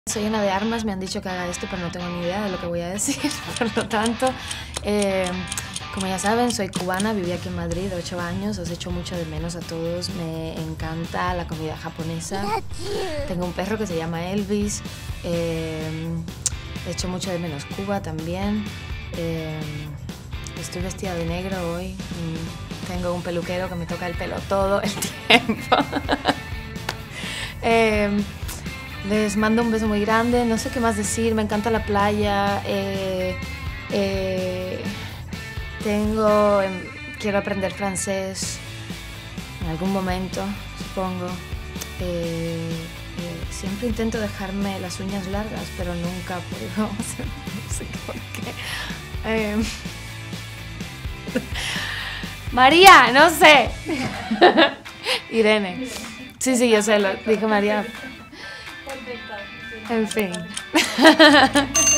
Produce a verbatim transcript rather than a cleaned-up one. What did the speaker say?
Soy llena de armas, me han dicho que haga esto, pero no tengo ni idea de lo que voy a decir. Por lo tanto, eh, como ya saben, soy cubana, viví aquí en Madrid ocho años, os echo mucho de menos a todos, me encanta la comida japonesa. Tengo un perro que se llama Elvis, eh, echo mucho de menos Cuba también. Eh, estoy vestida de negro hoy, tengo un peluquero que me toca el pelo todo el tiempo. eh, Les mando un beso muy grande, no sé qué más decir, me encanta la playa, eh, eh, tengo, eh, quiero aprender francés en algún momento, supongo. Eh, eh, siempre intento dejarme las uñas largas, pero nunca puedo, no sé por qué. Eh, María, no sé. Irene. Sí, sí, yo sé, lo dijo María. En fin.